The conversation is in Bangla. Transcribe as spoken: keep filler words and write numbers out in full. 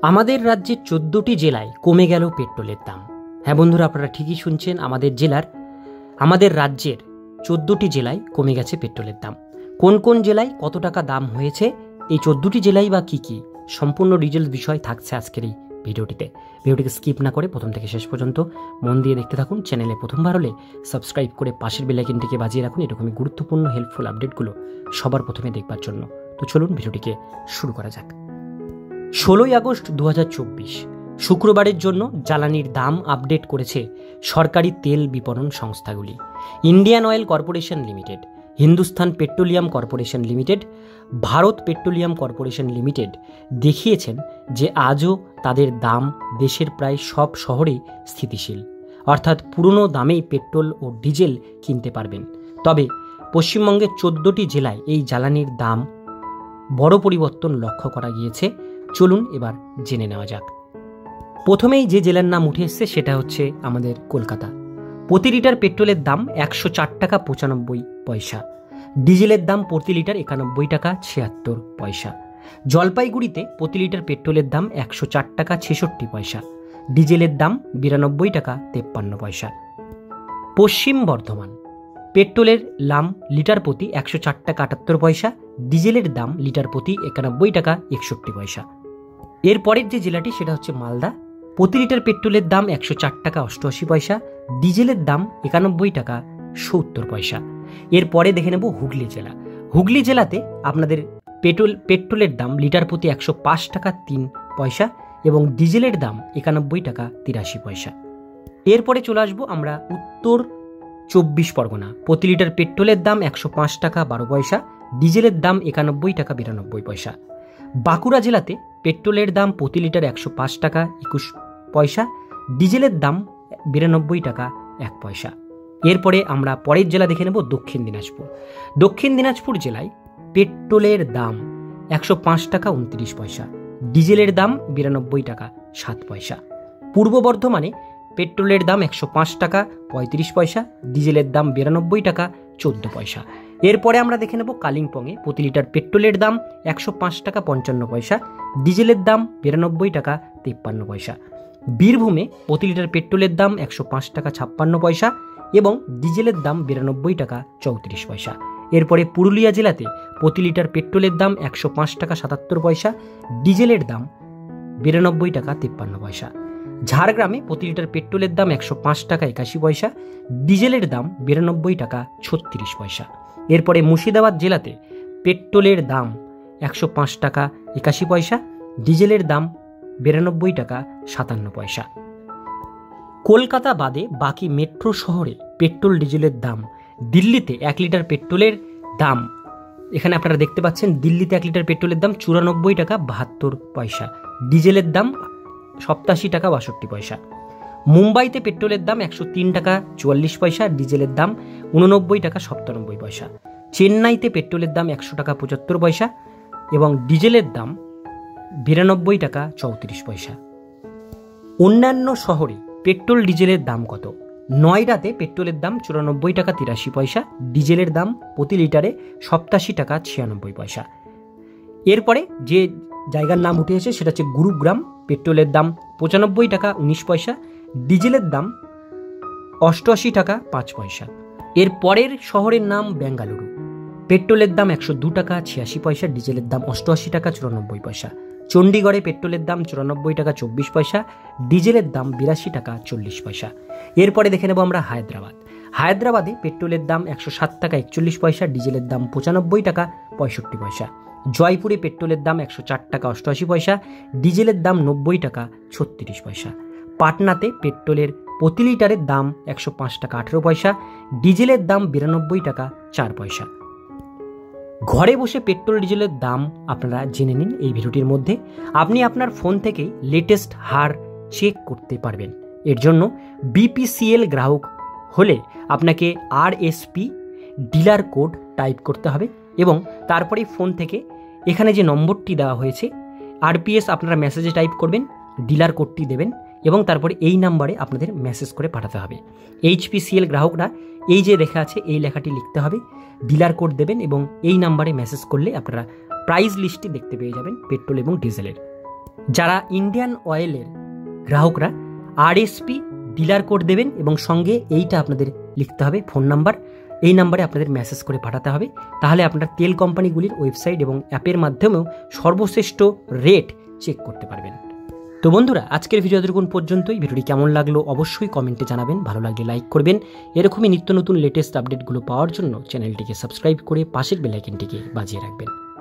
আমাদের রাজ্যের চোদ্দটি জেলায় কমে গেল পেট্রোলের দাম। হ্যাঁ বন্ধুরা, আপনারা ঠিকই শুনছেন, আমাদের জেলার আমাদের রাজ্যের চোদ্দটি জেলায় কমে গেছে পেট্রোলের দাম। কোন কোন জেলায় কত টাকা দাম হয়েছে, এই চোদ্দটি জেলায় বা কী কী, সম্পূর্ণ ডিটেলস বিষয় থাকছে আজকের এই ভিডিওটিতে। ভিডিওটিকে স্কিপ না করে প্রথম থেকে শেষ পর্যন্ত মন দিয়ে দেখতে থাকুন। চ্যানেলে প্রথমবার হলে সাবস্ক্রাইব করে পাশের বেল আইকনটিকে বাজিয়ে রাখুন এরকমই গুরুত্বপূর্ণ হেল্পফুল আপডেটগুলো সবার প্রথমে দেখবার জন্য। তো চলুন ভিডিওটিকে শুরু করা যাক। ষোলোই আগস্ট দু হাজার চব্বিশ শুক্রবারের জন্য জ্বালানির দাম আপডেট করেছে সরকারি তেল বিপণন সংস্থাগুলি। Indian Oil Corporation Limited, Hindustan Petroleum Corporation Limited, Bharat Petroleum Corporation Limited দেখিয়েছেন যে আজও তাদের দাম দেশের প্রায় সব শহরেই স্থিতিশীল, অর্থাৎ পুরনো দামেই পেট্রোল ও ডিজেল কিনতে পারবেন। তবে পশ্চিমবঙ্গের চোদ্দটি জেলায় এই জ্বালানির দাম বড় পরিবর্তন লক্ষ্য করা গিয়েছে। চলুন এবার জেনে নেওয়া যাক। প্রথমেই যে জেলার নাম উঠে এসছে সেটা হচ্ছে আমাদের কলকাতা। প্রতি লিটার পেট্রোলের দাম একশো চার টাকা পঁচানব্বই পয়সা, ডিজেলের দাম প্রতি লিটার একানব্বই টাকা ছিয়াত্তর পয়সা। জলপাইগুড়িতে প্রতি লিটার পেট্রোলের দাম একশো চার টাকা ছেষট্টি পয়সা, ডিজেলের দাম বিরানব্বই টাকা তেপ্পান্ন পয়সা। পশ্চিম বর্ধমান পেট্রোলের দাম লিটার প্রতি একশো চার টাকা আটাত্তর পয়সা, ডিজেলের দাম লিটার প্রতি একানব্বই টাকা একষট্টি পয়সা। এরপরের যে জেলাটি সেটা হচ্ছে মালদা। প্রতি লিটার পেট্রোলের দাম একশো চার টাকা অষ্টআশি পয়সা, ডিজেলের দাম একানব্বই টাকা সত্তর পয়সা। এরপরে দেখে নেব হুগলি জেলা। হুগলি জেলাতে আপনাদের পেট্রোল পেট্রোলের দাম লিটার প্রতি একশো পাঁচ টাকা তিন পয়সা এবং ডিজেলের দাম একানব্বই টাকা তিরাশি পয়সা। এরপরে চলে আসবো আমরা উত্তর চব্বিশ পরগনা। প্রতি লিটার পেট্রোলের দাম একশো পাঁচ টাকা বারো পয়সা, ডিজেলের দাম একানব্বই টাকা বিরানব্বই পয়সা। বাঁকুড়া জেলাতে পেট্রোলের দাম প্রতি লিটার একশো পাঁচ টাকা একুশ পয়সা, ডিজেলের দাম বিরানব্বই টাকা এক পয়সা। এরপরে আমরা পরের জেলা দেখে নেব দক্ষিণ দিনাজপুর। দক্ষিণ দিনাজপুর জেলায় পেট্রোলের দাম একশো পাঁচ টাকা উনত্রিশ পয়সা, ডিজেলের দাম বিরানব্বই টাকা সাত পয়সা। পূর্ব বর্ধমানে পেট্রোলের দাম একশো পাঁচ টাকা পঁয়ত্রিশ পয়সা, ডিজেলের দাম বিরানব্বই টাকা চোদ্দ পয়সা। এরপরে আমরা দেখে নেব কালিম্পংয়ে প্রতি লিটার পেট্রোলের দাম একশো পাঁচ টাকা পঞ্চান্ন পয়সা, ডিজেলের দাম বিরানব্বই টাকা তিপ্পান্ন পয়সা। বীরভূমে প্রতি লিটার পেট্রোলের দাম একশো পাঁচ টাকা ছাপ্পান্ন পয়সা এবং ডিজেলের দাম বিরানব্বই টাকা চৌত্রিশ পয়সা। এরপরে পুরুলিয়া জেলাতে প্রতি লিটার পেট্রোলের দাম একশো পাঁচ টাকা সাতাত্তর পয়সা, ডিজেলের দাম বিরানব্বই টাকা তিপ্পান্ন পয়সা। ঝাড়গ্রামে প্রতি লিটার পেট্রোলের দাম একশো পাঁচ টাকা একাশি পয়সা, ডিজেলের দাম বিরানব্বই টাকা ছত্রিশ পয়সা। এরপরে মুর্শিদাবাদ জেলাতে পেট্রোলের দাম একশো পাঁচ টাকা একাশি পয়সা, ডিজেলের দাম বিরানব্বই টাকা সাতান্ন পয়সা। কলকাতা বাদে বাকি মেট্রো শহরে পেট্রোল ডিজেলের দাম, দিল্লিতে এক লিটার পেট্রোলের দাম, এখানে আপনারা দেখতে পাচ্ছেন দিল্লিতে এক লিটার পেট্রোলের দাম চুরানব্বই টাকা বাহাত্তর পয়সা, ডিজেলের দাম সপ্তাশি টাকা বাষট্টি পয়সা। মুম্বাইতে পেট্রোলের দাম একশো তিন টাকা চুয়াল্লিশ পয়সা, ডিজেলের দাম উননব্বই টাকা সপ্তানব্বই পয়সা। চেন্নাইতে পেট্রোলের দাম একশো টাকা পঁচাত্তর পয়সা এবং ডিজেলের দাম বিরানব্বই টাকা চৌত্রিশ পয়সা। অন্যান্য শহরে পেট্রোল ডিজেলের দাম কত? নয়ডাতে পেট্রোলের দাম চুরানব্বই টাকা তিরাশি পয়সা, ডিজেলের দাম প্রতি লিটারে সপ্তাশি টাকা ছিয়ানব্বই পয়সা। এরপরে যে জায়গার নাম উঠে এসেছে সেটা হচ্ছে গুরুগ্রাম। পেট্রোলের দাম পঁচানব্বই টাকা উনিশ পয়সা, ডিজেলের দাম অষ্টআশি টাকা পাঁচ পয়সা। এর পরের শহরের নাম বেঙ্গালুরু। পেট্রোলের দাম একশো দু টাকা ছিয়াশি পয়সা, ডিজেলের দাম অষ্টআশি টাকা চুরানব্বই পয়সা। চণ্ডীগড়ে পেট্রোলের দাম চুরানব্বই টাকা চব্বিশ পয়সা, ডিজেলের দাম বিরাশি টাকা চল্লিশ পয়সা। এরপরে দেখে নেব আমরা হায়দ্রাবাদ। হায়দ্রাবাদে পেট্রোলের দাম একশো সাত টাকা একচল্লিশ পয়সা, ডিজেলের দাম পঁচানব্বই টাকা পঁয়ষট্টি পয়সা। জয়পুরে পেট্রোলের দাম একশো চার টাকা অষ্টআশি পয়সা, ডিজেলের দাম নব্বই টাকা ছত্রিশ পয়সা। পাটনাতে পেট্রোলের প্রতি লিটারের দাম একশো পাঁচ টাকা আঠেরো পয়সা, ডিজেলের দাম বিরানব্বই টাকা চার পয়সা। ঘরে বসে পেট্রোল ডিজেলের দাম আপনারা জেনে নিন এই ভিডিওটির মধ্যে। আপনি আপনার ফোন থেকেই লেটেস্ট হার চেক করতে পারবেন। এর জন্য বিপিসিএল গ্রাহক হলে আপনাকে R S P dealer code type করতে হবে এবং তারপরে ফোন থেকে এখানে যে নম্বরটি দেওয়া হয়েছে আরপিএস আপনারা মেসেজে টাইপ করবেন, ডিলার কোডটি দেবেন এবং তারপরে এই নাম্বারে আপনাদের মেসেজ করে পাঠাতে হবে। এইচপিসিএল গ্রাহকরা এই যে লেখা আছে এই লেখাটি লিখতে হবে, ডিলার কোড দেবেন এবং এই নাম্বারে মেসেজ করলে আপনারা প্রাইস লিস্টটি দেখতে পেয়ে যাবেন পেট্রোল এবং ডিজেলের। যারা ইন্ডিয়ান অয়েলের গ্রাহকরা আরএসপি ডিলার কোড দেবেন এবং সঙ্গে এইটা আপনাদের লিখতে হবে ফোন নাম্বার, এই নাম্বারে আপনাদের মেসেজ করে পাঠাতে হবে। তাহলে আপনারা তেল কোম্পানিগুলির ওয়েবসাইট এবং অ্যাপের মাধ্যমেও সর্বশ্রেষ্ঠ রেট চেক করতে পারবেন। তো বন্ধুরা, আজকের ভিডিও এতটুকুন পর্যন্তই। ভিডিওটি কেমন লাগলো অবশ্যই কমেন্টে জানাবেন, ভালো লাগলে লাইক করবেন। এরকমই নিত্য নতুন লেটেস্ট আপডেটগুলো পাওয়ার জন্য চ্যানেলটিকে সাবস্ক্রাইব করে পাশের বেল আইকনটিকে বাজিয়ে রাখবেন।